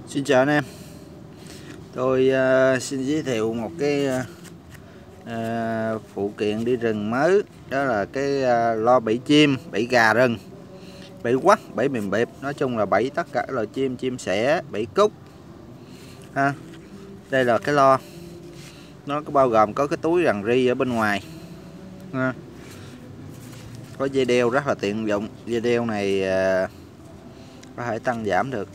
Xin chào anh em. Tôi xin giới thiệu một cái phụ kiện đi rừng mới. Đó là cái lo bẫy chim, bẫy gà rừng, bẫy quắt, bẫy bìm bẹp. Nói chung là bẫy tất cả các loài chim, chim sẻ, bẫy cúc ha. Đây là cái lo. Nó có bao gồm có cái túi rằn ri ở bên ngoài ha. Có dây đeo rất là tiện dụng. Dây đeo này có thể tăng giảm được.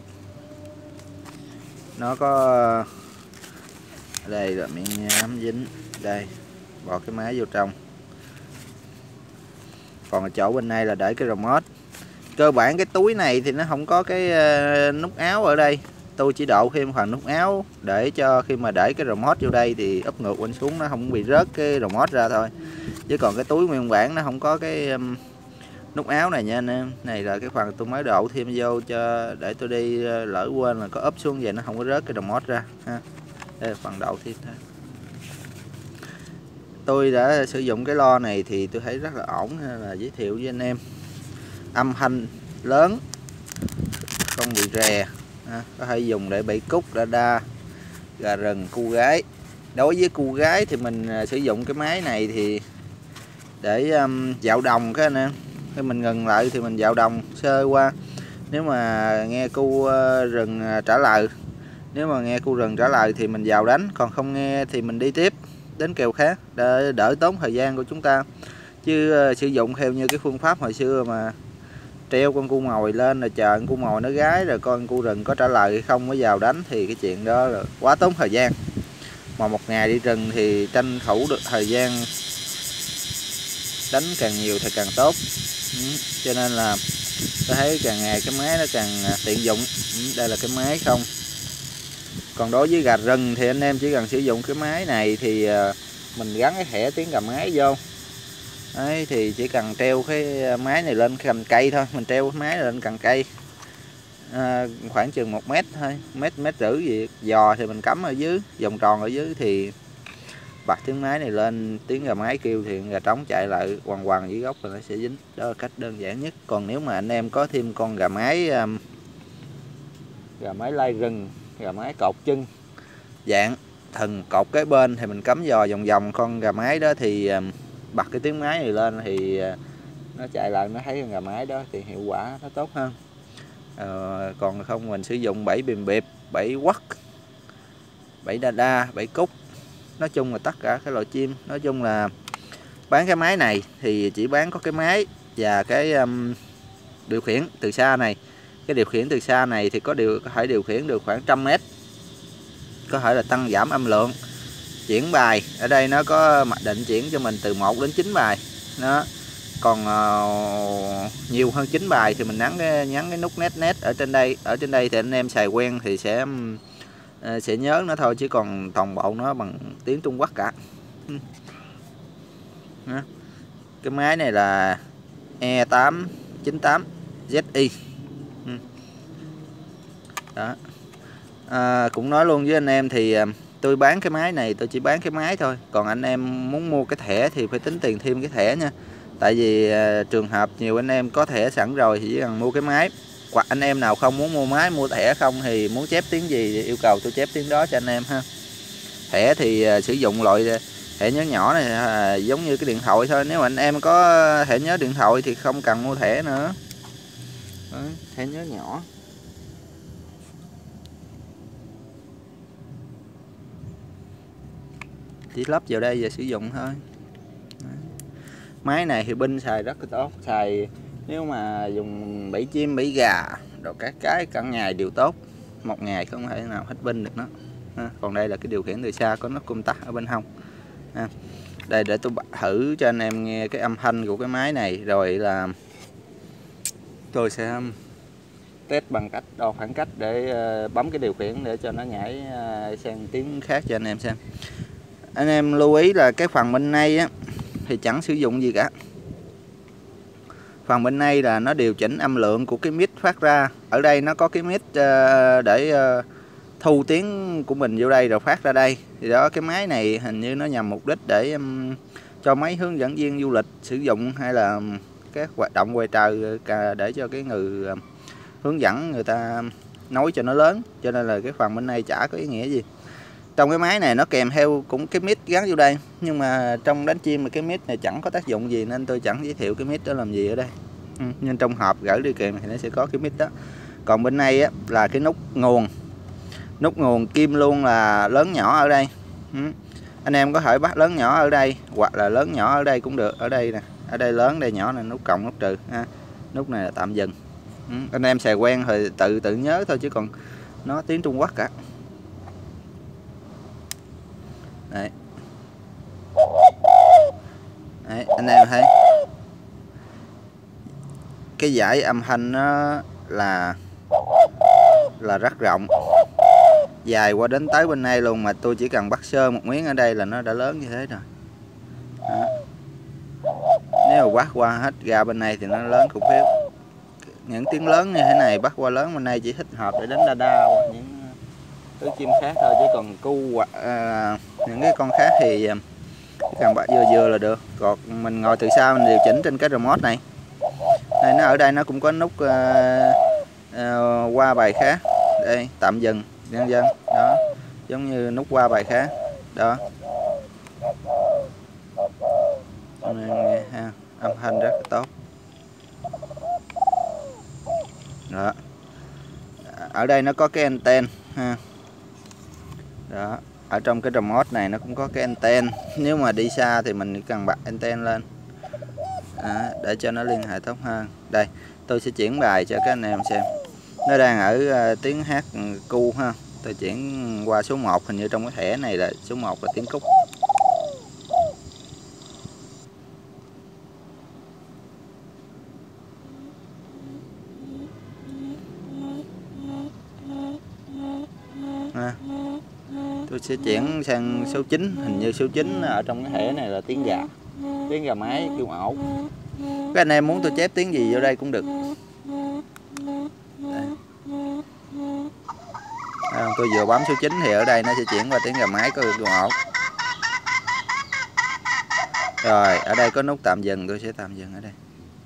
Nó có đây là miệng nhám dính, đây bỏ cái máy vô trong. Còn ở chỗ bên này là để cái remote. Cơ bản cái túi này thì nó không có cái nút áo ở đây. Tôi chỉ độ thêm phần nút áo để cho khi mà để cái remote vô đây thì úp ngược quanh xuống nó không bị rớt cái remote ra thôi. Chứ còn cái túi nguyên bản nó không có cái nút áo này nha anh em. Này là cái phần tôi mới độ thêm vô cho để tôi đi lỡ quên là có úp xuống vậy nó không có rớt cái remote ra ha. Đây là phần đậu thêm thôi. Tôi đã sử dụng cái lo này thì tôi thấy rất là ổn, nên là giới thiệu với anh em. Âm thanh lớn, không bị rè, có thể dùng để bẫy cúc, đa, gà rừng, cu gái. Đối với cu gái thì mình sử dụng cái máy này thì để dạo đồng cái anh em. Khi mình ngừng lại thì mình dạo đồng sơ qua. Nếu mà nghe cu rừng trả lời, nếu mà nghe cu rừng trả lời thì mình vào đánh, còn không nghe thì mình đi tiếp đến kèo khác để đỡ tốn thời gian của chúng ta. Chứ sử dụng theo như cái phương pháp hồi xưa mà treo con cu mồi lên rồi chờ con cu mồi nó gái rồi con cu rừng có trả lời hay không mới vào đánh thì cái chuyện đó là quá tốn thời gian. Mà một ngày đi rừng thì tranh thủ được thời gian đánh càng nhiều thì càng tốt. Cho nên là tôi thấy càng ngày cái máy nó càng tiện dụng. Đây là cái máy không. Còn đối với gà rừng thì anh em chỉ cần sử dụng cái máy này thì mình gắn cái thẻ tiếng gà mái vô. Đấy, thì chỉ cần treo cái máy này lên cành cây thôi. Mình treo cái máy lên cành cây khoảng chừng 1 mét thôi, mét rưỡi gì. Giò thì mình cắm ở dưới, vòng tròn ở dưới thì bật tiếng máy này lên, tiếng gà mái kêu thì gà trống chạy lại quằn quằn dưới gốc rồi nó sẽ dính. Đó là cách đơn giản nhất. Còn nếu mà anh em có thêm con gà mái lai rừng, gà mái cột chân dạng thần cột cái bên thì mình cắm giò vòng vòng con gà mái đó thì bật cái tiếng máy này lên thì nó chạy lại, nó thấy con gà mái đó thì hiệu quả nó tốt hơn. Còn không mình sử dụng bẫy bìm bẹp, bẫy quắt, bẫy đa, bẫy cúc, nói chung là tất cả các loại chim. Nói chung là bán cái máy này thì chỉ bán có cái máy và cái điều khiển từ xa này. Cái điều khiển từ xa này thì có thể điều khiển được khoảng 100 mét, có thể là tăng giảm âm lượng, chuyển bài. Ở đây nó có mặc định chuyển cho mình từ 1 đến 9 bài đó. Còn nhiều hơn 9 bài thì mình nhấn cái nút net ở trên đây. Ở trên đây thì anh em xài quen thì sẽ nhớ nó thôi, chứ còn toàn bộ nó bằng tiếng Trung Quốc cả. Cái máy này là E898ZI đó. Cũng nói luôn với anh em thì tôi bán cái máy này, tôi chỉ bán cái máy thôi. Còn anh em muốn mua cái thẻ thì phải tính tiền thêm cái thẻ nha. Tại vì trường hợp nhiều anh em có thẻ sẵn rồi thì chỉ cần mua cái máy. Hoặc anh em nào không muốn mua máy, mua thẻ không thì muốn chép tiếng gì thì yêu cầu tôi chép tiếng đó cho anh em ha. Thẻ thì sử dụng loại thẻ nhớ nhỏ này giống như cái điện thoại thôi. Nếu mà anh em có thẻ nhớ điện thoại thì không cần mua thẻ nữa. Đấy, thẻ nhớ nhỏ. Chỉ lắp vào đây và sử dụng thôi. Đấy. Máy này thì pin xài rất là tốt. Xài nếu mà dùng bẫy chim, bẫy gà rồi các cái cả ngày đều tốt. Một ngày không thể nào hết pin được nó. Còn đây là cái điều khiển từ xa, có nút công tắc ở bên hông. Đây để tôi thử cho anh em nghe cái âm thanh của cái máy này. Rồi là tôi sẽ test bằng cách đo khoảng cách để bấm cái điều khiển để cho nó nhảy sang tiếng khác cho anh em xem. Anh em lưu ý là cái phần bên này á, thì chẳng sử dụng gì cả. Phần bên này là nó điều chỉnh âm lượng của cái mic phát ra. Ở đây nó có cái mic để thu tiếng của mình vô đây rồi phát ra đây. Thì đó, cái máy này hình như nó nhằm mục đích để cho mấy hướng dẫn viên du lịch sử dụng, hay là các hoạt động ngoài trời để cho cái người hướng dẫn người ta nối cho nó lớn, cho nên là cái phần bên này chả có ý nghĩa gì. Trong cái máy này nó kèm theo cũng cái mic gắn vô đây, nhưng mà trong đánh chim mà cái mic này chẳng có tác dụng gì nên tôi chẳng giới thiệu cái mic đó làm gì ở đây. Nhưng trong hộp gửi đi kèm thì nó sẽ có cái mic đó. Còn bên này á, là cái nút nguồn kim luôn, là lớn nhỏ ở đây. Anh em có thể bắt lớn nhỏ ở đây hoặc là lớn nhỏ ở đây cũng được. Ở đây nè, ở đây lớn, đây nhỏ, này nút cộng nút trừ ha. Nút này là tạm dừng. Anh em xài quen thì tự nhớ thôi, chứ còn nó tiếng Trung Quốc cả. Đấy. Đấy, anh em thấy cái dải âm thanh nó là rất rộng, dài qua đến tới bên này luôn, mà tôi chỉ cần bắt sơ một miếng ở đây là nó đã lớn như thế rồi. Đó. Nếu mà bắt qua hết ra bên này thì nó lớn khủng khiếp. Những tiếng lớn như thế này bắt qua lớn bên này chỉ thích hợp để đánh đa hoặc những thứ chim khác thôi, chứ còn cu hoặc những cái con khác thì chỉ cần bắt vừa là được. Còn mình ngồi từ xa mình điều chỉnh trên cái remote này. Đây, nó ở đây nó cũng có nút qua bài khác. Đây, tạm dừng nhân dân đó, giống như nút qua bài khác đó. Nghe ha, âm thanh rất là tốt đó. Ở đây nó có cái anten ha. Đó, ở trong cái remote này nó cũng có cái anten. Nếu mà đi xa thì mình cần bật anten lên để cho nó liên hệ tốt hơn. Đây, tôi sẽ chuyển bài cho các anh em xem. Nó đang ở tiếng hát cu ha. Tôi chuyển qua số 1, hình như trong cái thẻ này là số 1 là tiếng cúc. Tôi sẽ chuyển sang số 9, hình như số 9 ở trong cái thẻ này là tiếng gà mái kêu ổ. Các anh em muốn tôi chép tiếng gì vô đây cũng được. Tôi vừa bấm số 9 thì ở đây nó sẽ chuyển qua tiếng gà mái có kêu ổ. Rồi ở đây có nút tạm dừng, tôi sẽ tạm dừng ở đây.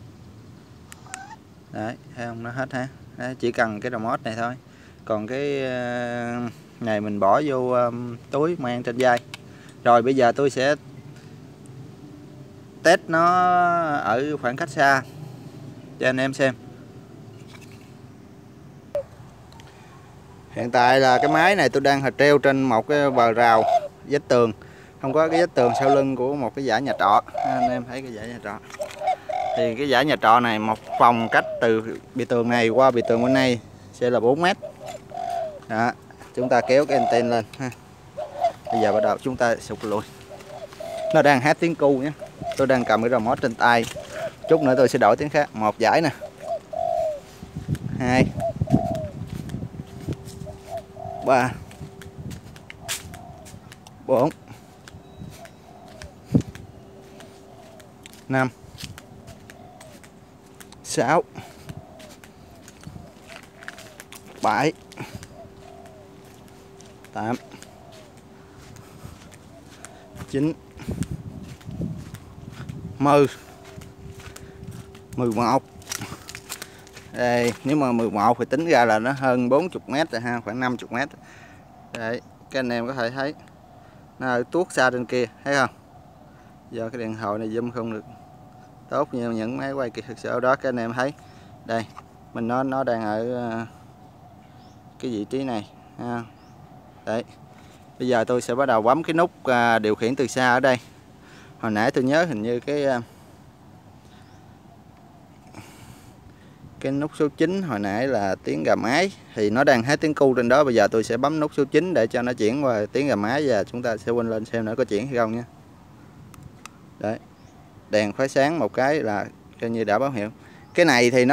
Đấy, thấy không, nó hết ha. Đấy, chỉ cần cái remote này thôi. Còn cái này mình bỏ vô túi mang trên vai. Rồi bây giờ tôi sẽ test nó ở khoảng cách xa cho anh em xem. Hiện tại là cái máy này tôi đang treo trên một cái bờ rào vách tường, không có cái vách tường sau lưng của một cái dãy nhà trọ. Anh em thấy cái dãy nhà trọ, thì cái dãy nhà trọ này một phòng cách từ bìa tường này qua bìa tường bên này sẽ là 4 mét. Đó, chúng ta kéo cái anten lên ha. Bây giờ bắt đầu chúng ta sụt lùi. Nó đang hát tiếng cu nhé. Tôi đang cầm cái remote trên tay. Chút nữa tôi sẽ đổi tiếng khác. Một dải nè, 2, 3, 4, 5, 6, 7, 8, 9, 10, 11. Đây, nếu mà 11 thì tính ra là nó hơn 40 mét rồi ha, khoảng 50 mét. Đấy, các anh em có thể thấy nó ở tuốt xa trên kia, thấy không? Giờ cái điện thoại này zoom không được tốt như những máy quay kỹ thuật số đó. Các anh em thấy đây, mình nó đang ở cái vị trí này ha. Đấy, bây giờ tôi sẽ bắt đầu bấm cái nút điều khiển từ xa ở đây. Hồi nãy tôi nhớ hình như cái nút số 9 hồi nãy là tiếng gà mái, thì nó đang hát tiếng cu trên đó. Bây giờ tôi sẽ bấm nút số 9 để cho nó chuyển qua tiếng gà mái, và chúng ta sẽ quên lên xem nó có chuyển hay không nha. Đấy, đèn khói sáng một cái là coi như đã báo hiệu. Cái này thì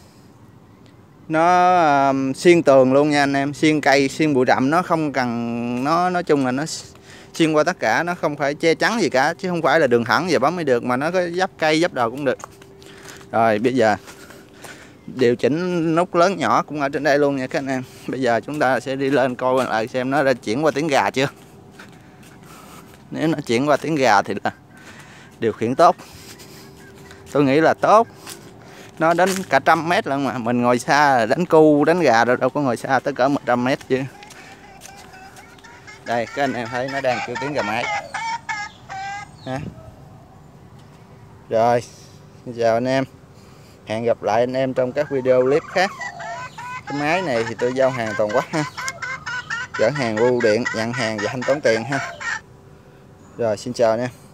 nó xuyên tường luôn nha anh em, xuyên cây xuyên bụi rậm, nó không cần, nó nói chung là nó xuyên qua tất cả, nó không phải che chắn gì cả, chứ không phải là đường thẳng giờ bấm mới được, mà nó có dắp cây dắp đầu cũng được. Rồi bây giờ điều chỉnh nút lớn nhỏ cũng ở trên đây luôn nha các anh em. Bây giờ chúng ta sẽ đi lên coi lại xem nó đã chuyển qua tiếng gà chưa. Nếu nó chuyển qua tiếng gà thì là điều khiển tốt, tôi nghĩ là tốt. nó đến cả 100 m lận, mà mình ngồi xa là đánh cu đánh gà rồi, đâu có ngồi xa tới cỡ 100 m chứ. Đây các anh em thấy nó đang kêu tiếng gà mái ha. Rồi, xin chào anh em, hẹn gặp lại anh em trong các video clip khác. Cái máy này thì tôi giao hàng toàn quốc ha, gửi hàng bưu điện, nhận hàng và thanh toán tiền ha. Rồi xin chào anh em.